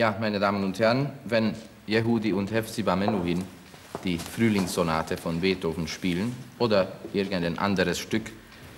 Ja, meine Damen und Herren, wenn Yehudi und Hefziba Menuhin die Frühlingssonate von Beethoven spielen oder irgendein anderes Stück,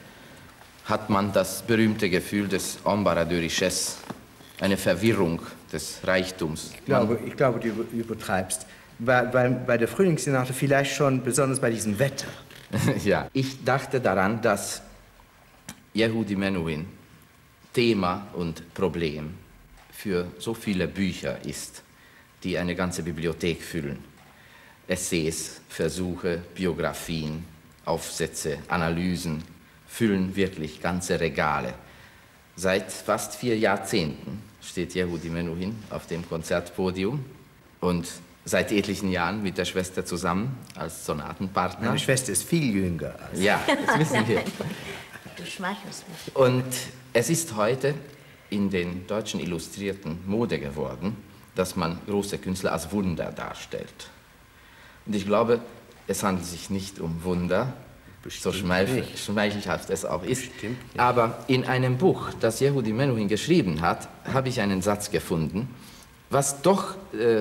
hat man das berühmte Gefühl des Embarras de Richesse, eine Verwirrung des Reichtums. Ich glaube, du übertreibst. Bei der Frühlingssonate vielleicht schon, besonders bei diesem Wetter. Ja, ich dachte daran, dass Yehudi Menuhin Thema und Problem für so viele Bücher ist, die eine ganze Bibliothek füllen. Essays, Versuche, Biografien, Aufsätze, Analysen füllen wirklich ganze Regale. Seit fast 4 Jahrzehnten steht Yehudi Menuhin auf dem Konzertpodium und seit etlichen Jahren mit der Schwester zusammen als Sonatenpartner. Meine Schwester ist viel jünger. Ja, das wissen wir. Du schmeichelst mich. Und es ist heute in den deutschen Illustrierten Mode geworden, dass man große Künstler als Wunder darstellt. Und ich glaube, es handelt sich nicht um Wunder, so schmeichelhaft es auch ist. Aber in einem Buch, das Yehudi Menuhin geschrieben hat, habe ich einen Satz gefunden, was doch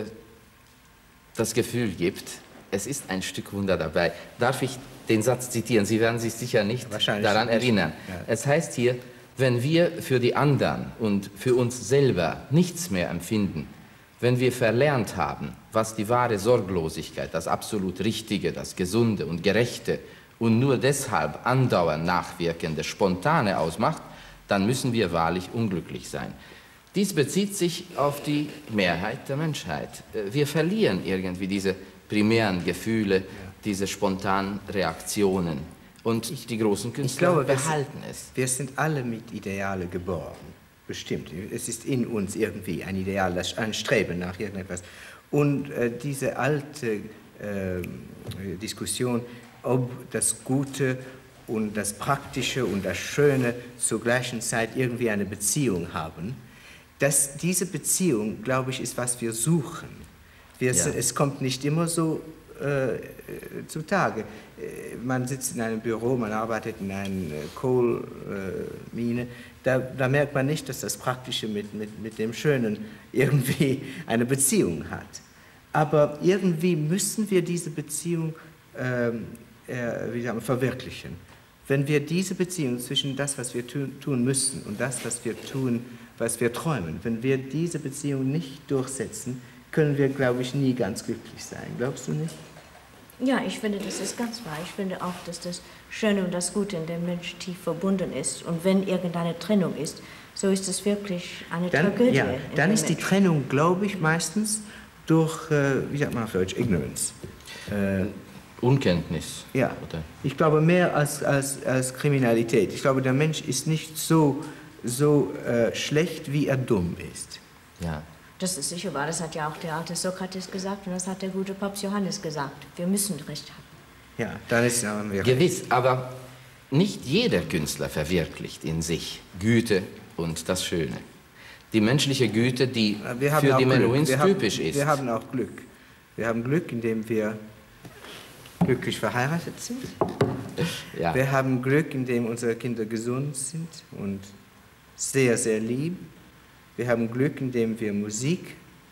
das Gefühl gibt, es ist ein Stück Wunder dabei. Darf ich den Satz zitieren? Sie werden sich sicher nicht daran erinnern. Ja. Es heißt hier, wenn wir für die anderen und für uns selber nichts mehr empfinden, wenn wir verlernt haben, was die wahre Sorglosigkeit, das absolut Richtige, das Gesunde und Gerechte und nur deshalb andauernd nachwirkende, Spontane ausmacht, dann müssen wir wahrlich unglücklich sein. Dies bezieht sich auf die Mehrheit der Menschheit. Wir verlieren irgendwie diese primären Gefühle, diese spontanen Reaktionen. Und die großen Künstler behalten es. Wir sind alle mit Ideale geboren, bestimmt. Es ist in uns irgendwie ein Ideal, ein Streben nach irgendetwas. Und diese alte Diskussion, ob das Gute und das Praktische und das Schöne zur gleichen Zeit irgendwie eine Beziehung haben, diese Beziehung, glaube ich, ist, was wir suchen. Es kommt nicht immer so zutage. Man sitzt in einem Büro, man arbeitet in einer Kohlmine, da merkt man nicht, dass das Praktische mit dem Schönen irgendwie eine Beziehung hat. Aber irgendwie müssen wir diese Beziehung verwirklichen. Wenn wir diese Beziehung zwischen das, was wir tun müssen und das, was wir tun, was wir träumen, wenn wir diese Beziehung nicht durchsetzen, können wir, glaube ich, nie ganz glücklich sein. Glaubst du nicht? Ja, ich finde, das ist ganz wahr. Ich finde auch, dass das Schöne und das Gute in dem Mensch tief verbunden ist. Und wenn irgendeine Trennung ist, so ist es wirklich eine Tragödie. Ja, dann ist die Trennung, glaube ich, meistens durch, wie sagt man auf Deutsch, Ignorance. Unkenntnis. Ja, oder? Ich glaube mehr als Kriminalität. Ich glaube, der Mensch ist nicht so schlecht, wie er dumm ist. Ja. Das ist sicher wahr, das hat ja auch der alte Sokrates gesagt und das hat der gute Papst Johannes gesagt. Wir müssen Recht haben. Ja, dann ist es auch gewiss, aber nicht jeder Künstler verwirklicht in sich Güte und das Schöne. Die menschliche Güte, die für die Menuhins typisch ist. Wir haben auch Glück. Wir haben Glück, indem wir glücklich verheiratet sind. Ja. Wir haben Glück, indem unsere Kinder gesund sind und sehr, sehr lieb. Wir haben Glück, indem wir Musik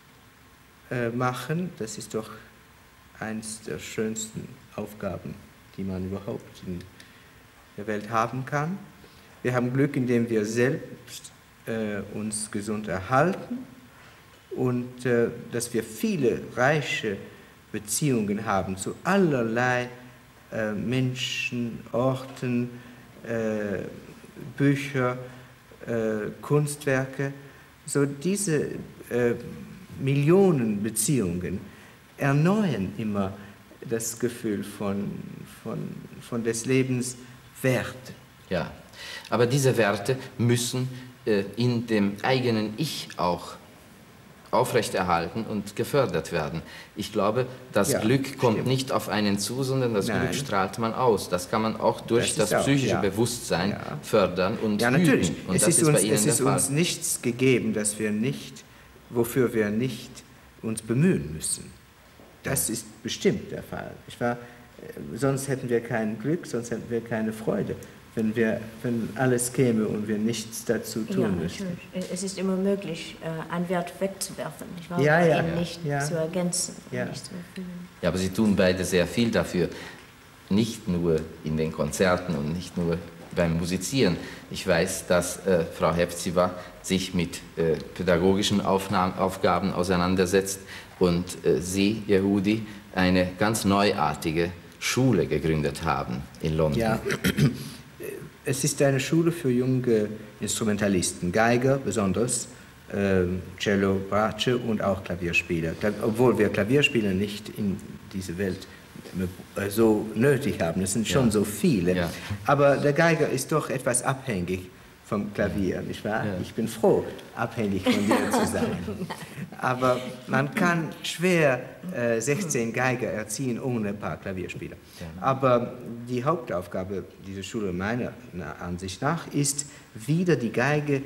machen. Das ist doch eines der schönsten Aufgaben, die man überhaupt in der Welt haben kann. Wir haben Glück, indem wir selbst uns gesund erhalten und dass wir viele reiche Beziehungen haben zu allerlei Menschen, Orten, Bücher, Kunstwerke. So diese Millionen Beziehungen erneuern immer das Gefühl von des Lebens Wert. Ja, aber diese Werte müssen in dem eigenen Ich auch aufrechterhalten und gefördert werden. Ich glaube, das Glück kommt nicht auf einen zu, sondern das Glück strahlt man aus. Das kann man auch durch das psychische Bewusstsein fördern und natürlich. Üben. Und es ist uns nichts gegeben, wofür wir nicht uns bemühen müssen. Das ist bestimmt der Fall. Sonst hätten wir kein Glück, sonst hätten wir keine Freude. wenn alles käme und wir nichts dazu tun müssten. Natürlich. Es ist immer möglich, einen Wert wegzuwerfen, nicht wahr? Ja, ja, ihn nicht zu ergänzen, ja. nicht zu erfüllen. Ja, aber Sie tun beide sehr viel dafür, nicht nur in den Konzerten und nicht nur beim Musizieren. Ich weiß, dass Frau Hepzibah sich mit pädagogischen Aufgaben auseinandersetzt und Sie, Yehudi, eine ganz neuartige Schule gegründet haben in London. Ja, es ist eine Schule für junge Instrumentalisten, Geiger besonders, Cello, Bratsche und auch Klavierspieler. Obwohl wir Klavierspieler nicht in dieser Welt so nötig haben, es sind schon so viele. Ja. Aber der Geiger ist doch etwas abhängig vom Klavier, nicht wahr? Ja. Ich bin froh, abhängig von dir zu sein. Aber man kann schwer 16 Geiger erziehen ohne ein paar Klavierspieler. Ja. Aber die Hauptaufgabe dieser Schule meiner Ansicht nach ist, wieder die Geige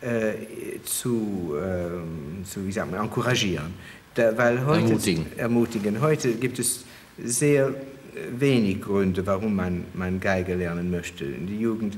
wie sagt man, encouragieren. Weil heute, ermutigen. Heute gibt es sehr wenig Gründe, warum man Geige lernen möchte. Die Jugend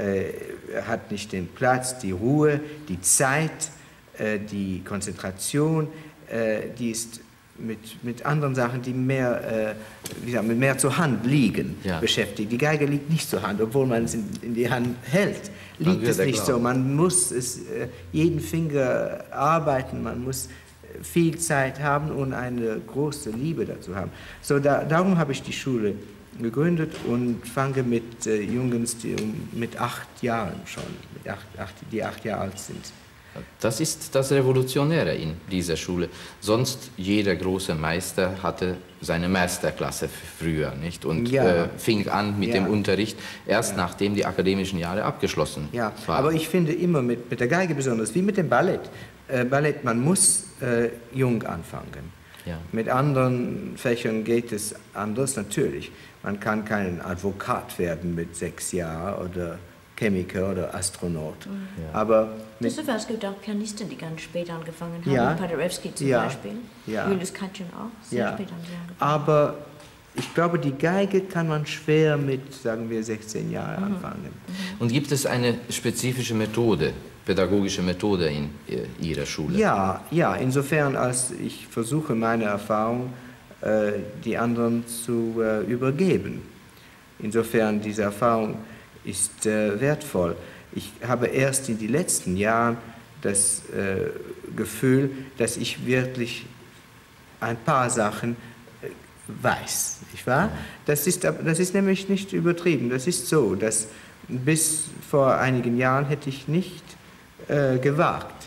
hat nicht den Platz, die Ruhe, die Zeit, die Konzentration, die ist mit anderen Sachen, die mehr, mehr zur Hand liegen, beschäftigt. Die Geige liegt nicht zur Hand, obwohl man es in die Hand hält. Liegt es nicht so. Man muss es jeden Finger arbeiten, man muss viel Zeit haben und eine große Liebe dazu haben. So, darum habe ich die Schule gegründet und fange mit Jungs, die mit 8 Jahren schon, die 8 Jahre alt sind. Das ist das Revolutionäre in dieser Schule. Sonst jeder große Meister hatte seine Meisterklasse früher, nicht? Und fing an mit dem Unterricht erst nachdem die akademischen Jahre abgeschlossen waren. Aber ich finde immer mit der Geige besonders, wie mit dem Ballett. Ballett, man muss jung anfangen. Ja. Mit anderen Fächern geht es anders, natürlich. Man kann kein Advokat werden mit 6 Jahren oder Chemiker oder Astronaut. Ja. Aber es gibt auch Pianisten, die ganz spät angefangen haben. Paderewski zum Beispiel. Julius Katchen auch, sehr spät haben sie angefangen. Aber ich glaube, die Geige kann man schwer mit, sagen wir, 16 Jahren anfangen. Und gibt es eine spezifische Methode, pädagogische Methode in Ihrer Schule? Ja, insofern, als ich versuche, meine Erfahrung die anderen zu übergeben. Insofern, diese Erfahrung ist wertvoll. Ich habe erst in den letzten Jahren das Gefühl, dass ich wirklich ein paar Sachen weiß, nicht wahr? Das ist nämlich nicht übertrieben. Das ist so, dass bis vor einigen Jahren hätte ich nicht gewagt,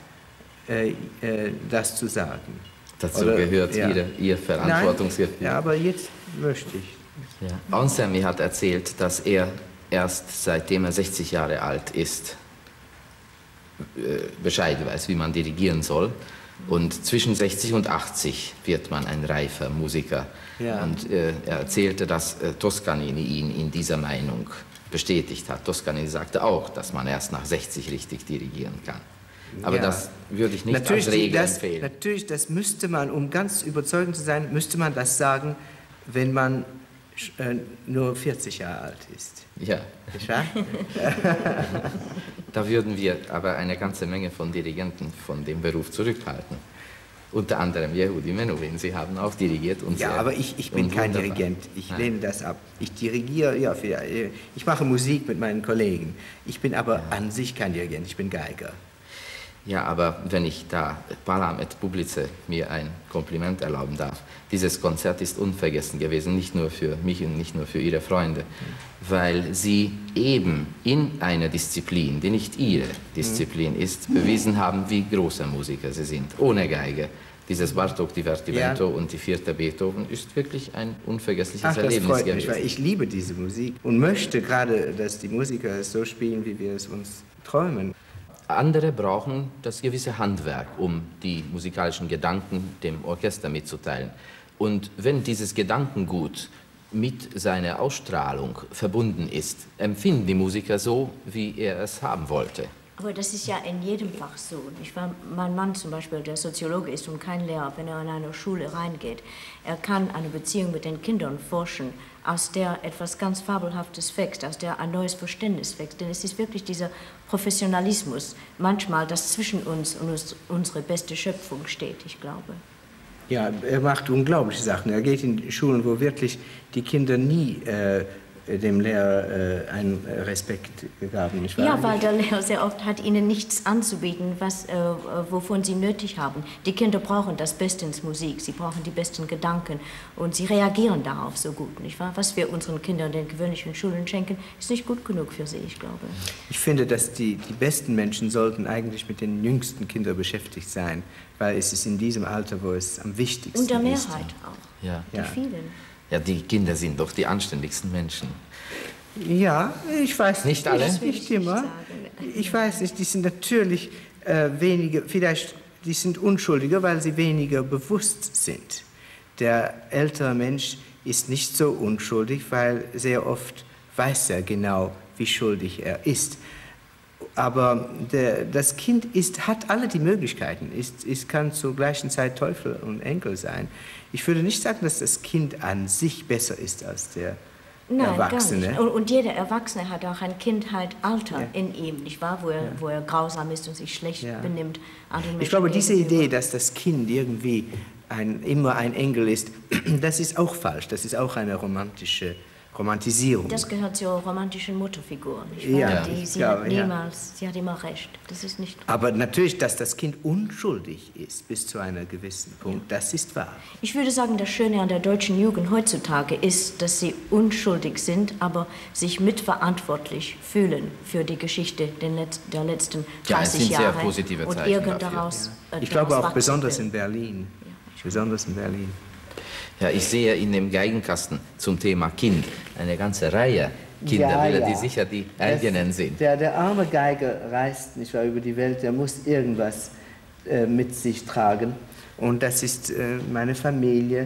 das zu sagen. Dazu gehört Ihr Verantwortungsgefühl. Ja, aber jetzt möchte ich. Ja. Anselmi hat erzählt, dass er erst seitdem er 60 Jahre alt ist, Bescheid weiß, wie man dirigieren soll. Und zwischen 60 und 80 wird man ein reifer Musiker. Ja. Und er erzählte, dass Toscanini ihn in dieser Meinung bestätigt hat. Toscanini sagte auch, dass man erst nach 60 richtig dirigieren kann. Aber das würde ich nicht als Regel empfehlen. Natürlich, das müsste man, um ganz überzeugend zu sein, müsste man das sagen, wenn man nur 40 Jahre alt ist. Ja. Da würden wir aber eine ganze Menge von Dirigenten von dem Beruf zurückhalten. Unter anderem Yehudi Menuhin, Sie haben auch dirigiert. Und aber ich bin kein Dirigent, ich lehne das ab. Ich dirigiere, ich mache Musik mit meinen Kollegen. Ich bin aber an sich kein Dirigent, ich bin Geiger. Ja, aber wenn ich da Palam et Publice mir ein Kompliment erlauben darf, dieses Konzert ist unvergessen gewesen, nicht nur für mich und nicht nur für Ihre Freunde, weil Sie eben in einer Disziplin, die nicht Ihre Disziplin ist, bewiesen haben, wie große Musiker Sie sind, ohne Geige. Dieses Bartók Divertimento und die 4. Beethoven ist wirklich ein unvergessliches Erlebnis freut gewesen. Mich, weil ich liebe diese Musik und möchte gerade, dass die Musiker es so spielen, wie wir es uns träumen. Andere brauchen das gewisse Handwerk, um die musikalischen Gedanken dem Orchester mitzuteilen. Und wenn dieses Gedankengut mit seiner Ausstrahlung verbunden ist, empfinden die Musiker so, wie er es haben wollte. Aber das ist ja in jedem Fach so. Mein Mann zum Beispiel, der Soziologe ist und kein Lehrer, wenn er in eine Schule reingeht, er kann eine Beziehung mit den Kindern forschen, aus der etwas ganz Fabelhaftes wächst, aus der ein neues Verständnis wächst. Denn es ist wirklich dieser Professionalismus, manchmal, das zwischen uns und unsere beste Schöpfung steht, ich glaube. Ja, er macht unglaubliche Sachen. Er geht in Schulen, wo wirklich die Kinder nie dem Lehrer einen Respekt gaben. Nicht wahr? Ja, weil der Lehrer sehr oft hat ihnen nichts anzubieten, wovon sie nötig haben. Die Kinder brauchen das bestens Musik, sie brauchen die besten Gedanken und sie reagieren darauf so gut, nicht wahr? Was wir unseren Kindern in den gewöhnlichen Schulen schenken, ist nicht gut genug für sie, ich glaube. Ich finde, dass die besten Menschen sollten eigentlich mit den jüngsten Kindern beschäftigt sein, weil es ist in diesem Alter, wo es am wichtigsten ist. Und der Mehrheit auch, Ja. die vielen. Ja, die Kinder sind doch die anständigsten Menschen. Ja, ich weiß nicht alle. Nicht immer. Ich weiß nicht, die sind natürlich weniger, vielleicht die sind unschuldiger, weil sie weniger bewusst sind. Der ältere Mensch ist nicht so unschuldig, weil sehr oft weiß er genau, wie schuldig er ist. Aber das Kind hat alle die Möglichkeiten, kann zur gleichen Zeit Teufel und Engel sein. Ich würde nicht sagen, dass das Kind an sich besser ist als der Erwachsene. Gar nicht. Und jeder Erwachsene hat auch ein Kindheitalter in ihm, nicht wahr? Wo er grausam ist und sich schlecht benimmt. Ich glaube, diese Idee, dass das Kind irgendwie immer ein Engel ist, das ist auch falsch. Das ist auch eine Romantisierung. Das gehört zur romantischen Mutterfigur, nicht wahr? Ja, sie hat immer recht. Das ist nicht. Aber natürlich, dass das Kind unschuldig ist bis zu einem gewissen Punkt, das ist wahr. Ich würde sagen, das Schöne an der deutschen Jugend heutzutage ist, dass sie unschuldig sind, aber sich mitverantwortlich fühlen für die Geschichte der letzten 30 Jahre. Sehr positive Zeichen und irgend daraus. Ich glaube auch besonders in Berlin. Besonders in Berlin. Ja, ich sehe in dem Geigenkasten zum Thema Kind eine ganze Reihe Kinderbilder, die sicher die eigenen sind. Der arme Geiger reist nicht wahr, über die Welt, der muss irgendwas mit sich tragen. Und das ist meine Familie,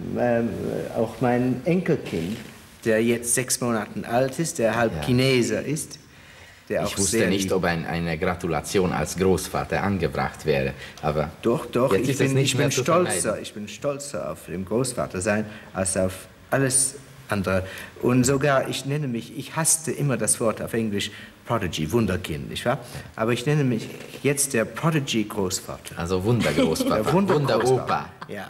auch mein Enkelkind, der jetzt 6 Monate alt ist, der halb Chineser ist. Ich wusste nicht, ob eine Gratulation als Großvater angebracht wäre, aber doch, jetzt ist es nicht mehr zu vermeiden. Ich bin stolzer auf den Großvater sein, als auf alles andere. Und sogar, ich hasste immer das Wort auf Englisch Prodigy, Wunderkind, nicht wahr? Aber ich nenne mich jetzt der Prodigy-Großvater. Also Wundergroßvater, Wunderopa. Ja.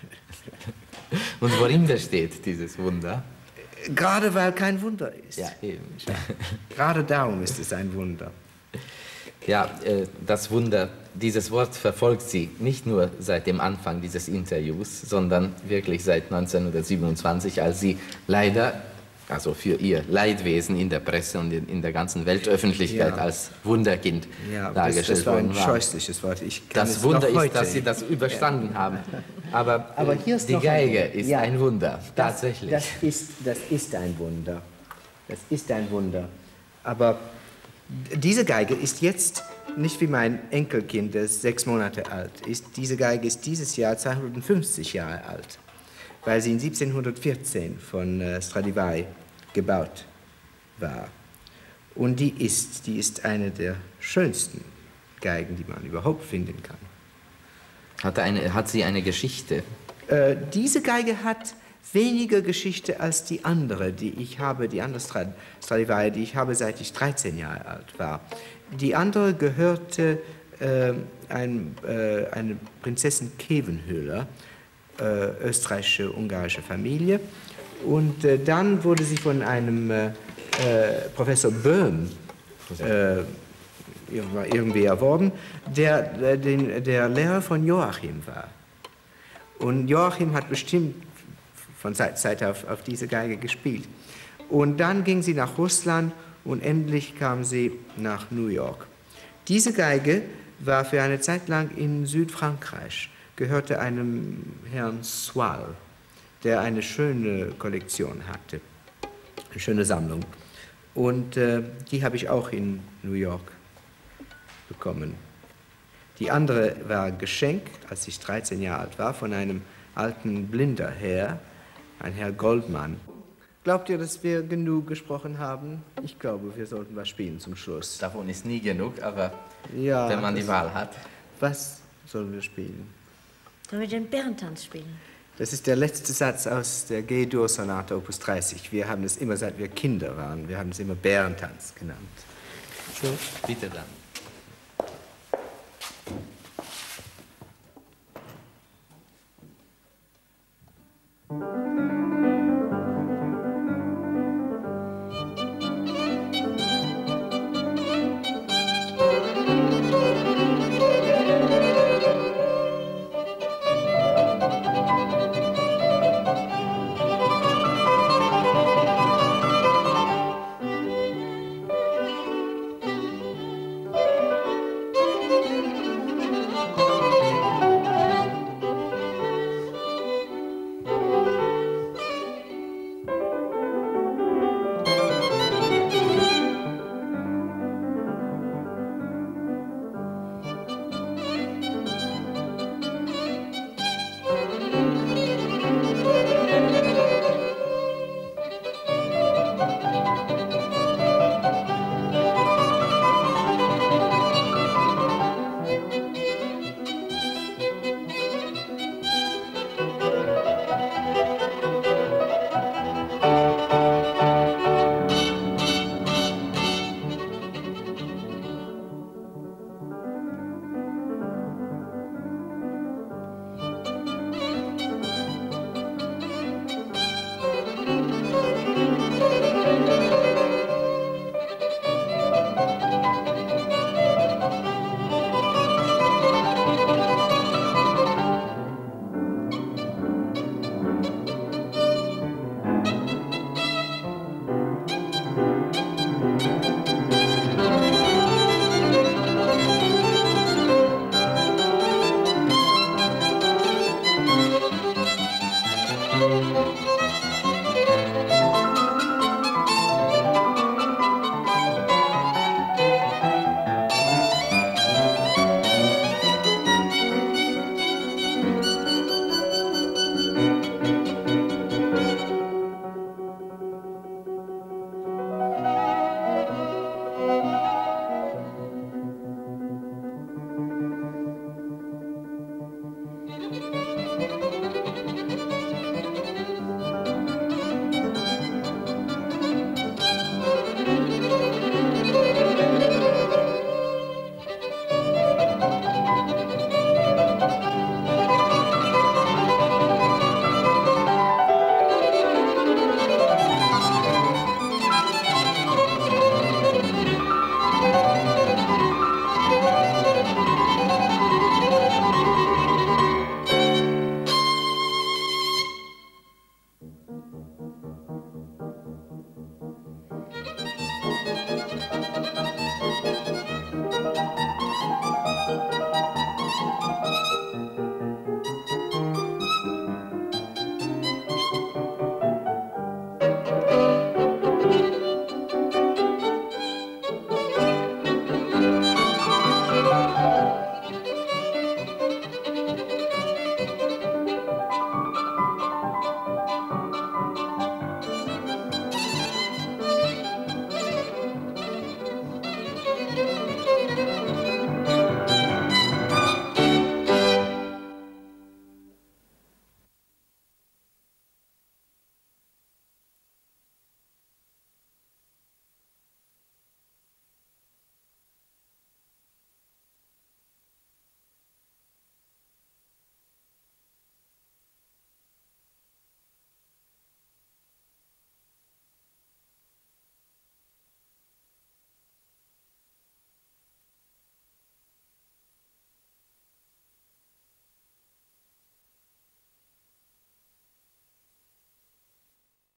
Und worin besteht dieses Wunder? Gerade weil kein Wunder ist. Ja, eben. Gerade darum ist es ein Wunder. Ja, das Wunder, dieses Wort verfolgt Sie nicht nur seit dem Anfang dieses Interviews, sondern wirklich seit 1927, als Sie leider, also für Ihr Leidwesen in der Presse und in der ganzen Weltöffentlichkeit als Wunderkind dargestellt worden waren. Das war ein scheußliches Wort. Das Wunder ist, dass Sie das überstanden haben. Aber hier ist die Geige ist ein Wunder, tatsächlich. Das ist ein Wunder. Das ist ein Wunder. Aber diese Geige ist jetzt nicht wie mein Enkelkind, das 6 Monate alt ist. Diese Geige ist dieses Jahr 250 Jahre alt, weil sie in 1714 von Stradivari gebaut war. Und die ist eine der schönsten Geigen, die man überhaupt finden kann. Hat sie eine Geschichte? Diese Geige hat weniger Geschichte als die andere, die ich habe, die andere Stradivari, die ich habe, seit ich 13 Jahre alt war. Die andere gehörte eine Prinzessin Khevenhüller, österreichische, ungarische Familie. Und dann wurde sie von einem Professor Böhm irgendwie erworben, der Lehrer von Joachim war. Und Joachim hat bestimmt von Zeit zu Zeit auf diese Geige gespielt. Und dann ging sie nach Russland und endlich kam sie nach New York. Diese Geige war für eine Zeit lang in Südfrankreich, gehörte einem Herrn Soile, der eine schöne Kollektion hatte, eine schöne Sammlung. Und die habe ich auch in New York bekommen. Die andere war Geschenk, als ich 13 Jahre alt war, von einem alten blinder Herr, ein Herr Goldmann. Glaubt ihr, dass wir genug gesprochen haben? Ich glaube, wir sollten was spielen zum Schluss. Davon ist nie genug, aber ja, wenn man die Wahl hat. Was sollen wir spielen? Sollen wir den Bärentanz spielen? Das ist der letzte Satz aus der G-Dur-Sonate Opus 30. Wir haben es immer, seit wir Kinder waren, wir haben es immer Bärentanz genannt. Bitte dann.